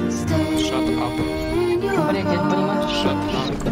Shut up. Shut up.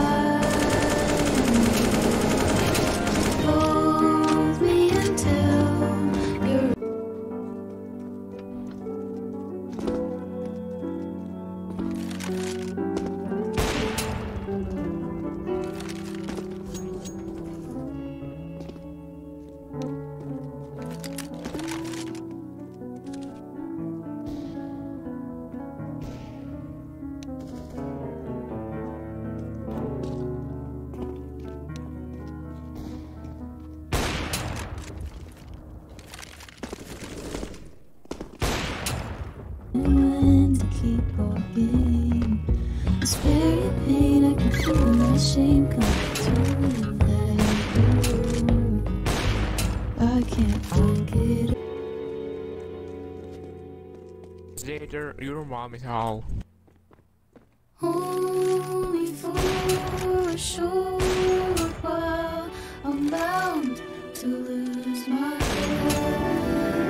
When to keep walking, it's very pain. I can feel my shame coming to let go. I can't get it. Later, your mom is all. Only for a short while, I'm bound to lose my head.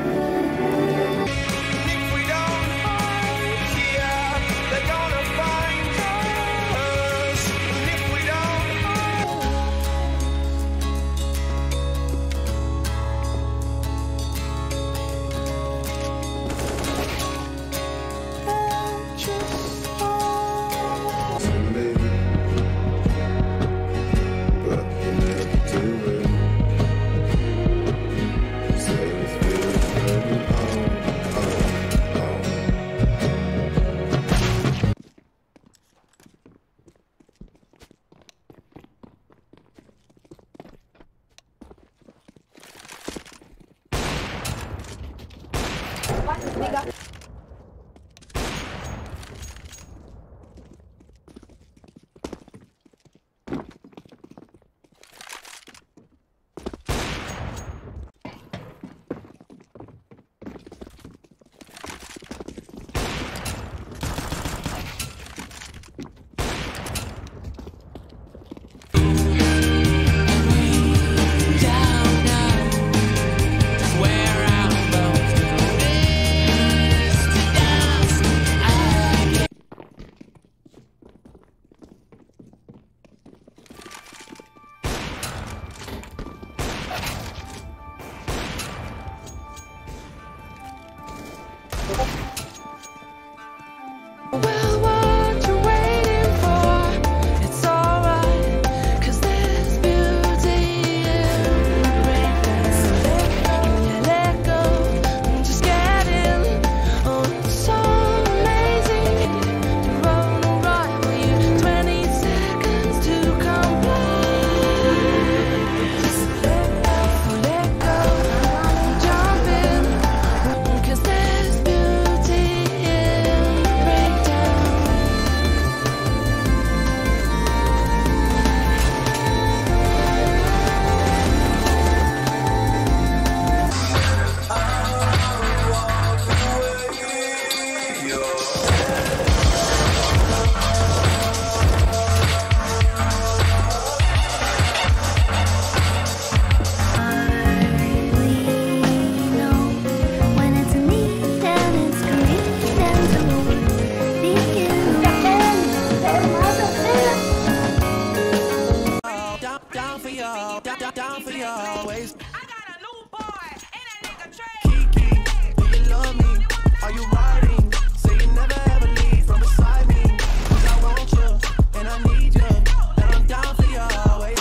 Down for you always. I got a new boy, and that nigga Trey. Kiki, do you love me? Are you riding? Say you never ever leave from beside me. 'Cause I want you, and I need you, and I'm down for you always.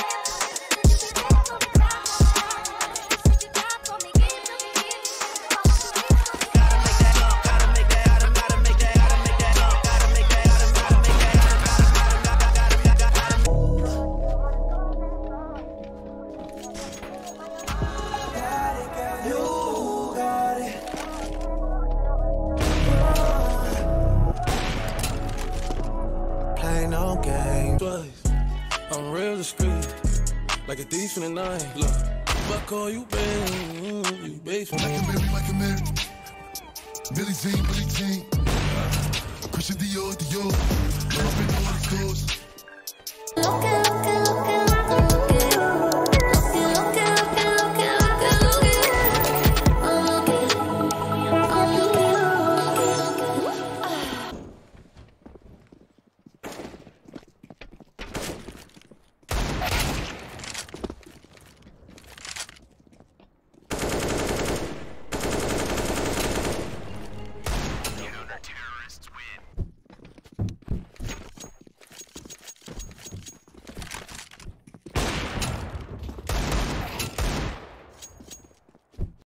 No game twice. I'm real discreet, like a thief in the night. Look, if I call you babe, you basement. Like a Mary, Billie Jean, Christian Dior. I've been on the coast.